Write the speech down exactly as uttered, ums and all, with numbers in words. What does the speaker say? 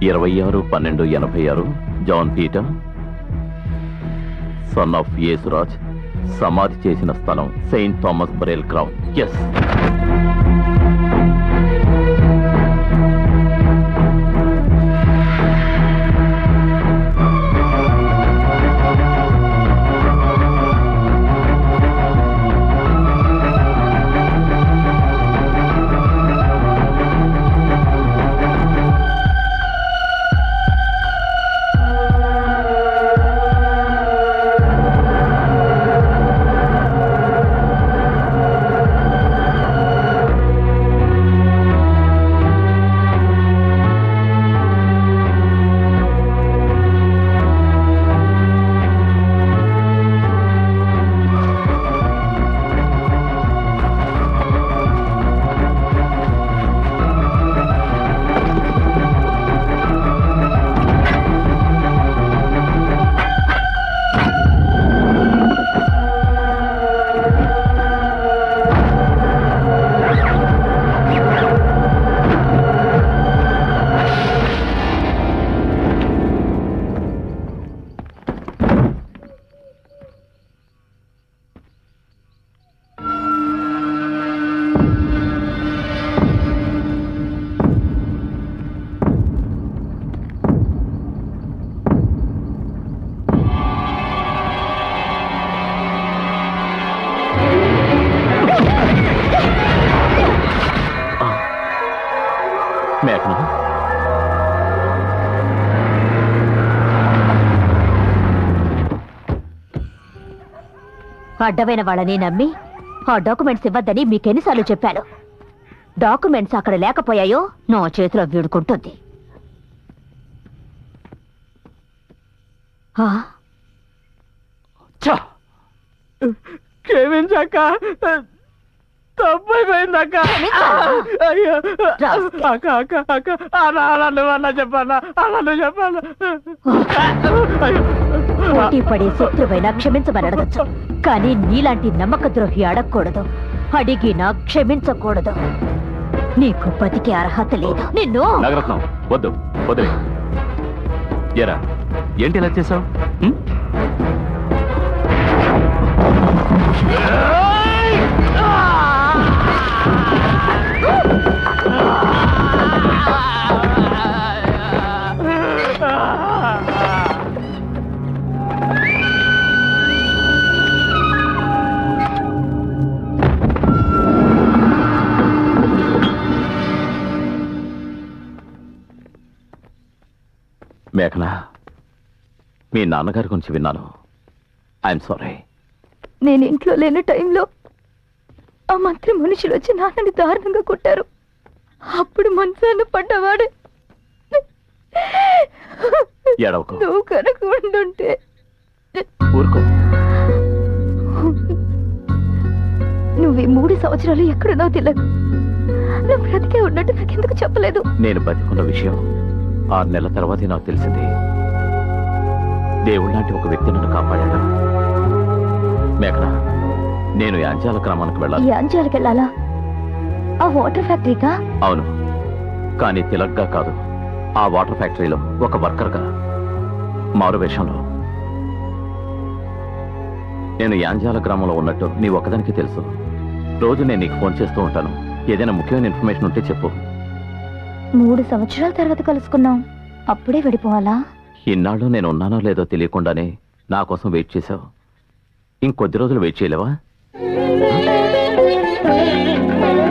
ఇరవై ఆరు పన్నెండు ఎనభై ఆరు John Peter son of Yesuraj సమాధి చేసిన స్థలం Saint Thomas burial ground. Yes. అడ్డమైన వాళ్ళని నమ్మి ఆ డాక్యుమెంట్స్ ఇవ్వద్దని మీకెన్నిసార్లు చెప్పాను. డాక్యుమెంట్స్ అక్కడ లేకపోయాయో నా చేతిలో వీడుకుంటుంది. క్షమించక్క, తప్పైపోయిందక్క. అయ్యో అక్క అక్క అక్క అలా అలా నువ్వు అలా చెప్పాలా, అలా నువ్వు చెప్పాలా? పోటీ పడే శత్రువైనా క్షమించమని అడగచ్చు, కానీ నీలాంటి నమ్మక ద్రోహి అడగకూడదు, అడిగినా క్షమించకూడదు. నీకు బతికే అర్హత లేదు. నిన్ను నాగరత్నం వద్దు వదిలే. ఎరా ఏంటి ఇలా చేసావు? మేఘనా, మీ నాన్నగారి గురించి విన్నాను. I'm sorry. నేను ఇంట్లో లేని టైంలో ఆ మంత్రి మనుషులు వచ్చి నాన్నని దారుణంగా కొట్టారు. అప్పుడు మనసాన్ని పడ్డవాడు. నువ్వు కనుక ఉండుంటే. ఊరుకో. నువ్వు ఈ మూడు సంవత్సరాలు ఎక్కడున్నావు తిలక్? నువ్వు బ్రతికే ఉన్నట్టు నాకెందుకు చెప్పలేదు? నేను బతికున్న విషయం ఆరు నెలల తర్వాతే నాకు తెలిసింది. దేవుడు లాంటి ఒక వ్యక్తి నన్ను కాపాడాడు. మేఘనా, నేను యాంజాల గ్రామానికి వెళ్ళాలి. యాంజాలకు వెళ్ళాలా? ఆ వాటర్ ఫ్యాక్టరీకా? అవును, కానీ తిలక్గా కాదు, ఆ వాటర్ ఫ్యాక్టరీలో ఒక వర్కర్గా, మారు వేషంలో. నేను యాంజాల గ్రామంలో ఉన్నట్టు నీ ఒక్కదానికి తెలుసు. రోజు నేను నీకు ఫోన్ చేస్తూ ఉంటాను. ఏదైనా ముఖ్యమైన ఇన్ఫర్మేషన్ ఉంటే చెప్పు. మూడు సంవత్సరాల తర్వాత కలుసుకున్నాం, అప్పుడే విడిపోవాలా? ఇన్నాళ్ళు నేను ఉన్నానో లేదో తెలియకుండానే నా కోసం వెయిట్ చేశావు. ఇంకొద్ది రోజులు వెయిట్ చేయలేవా?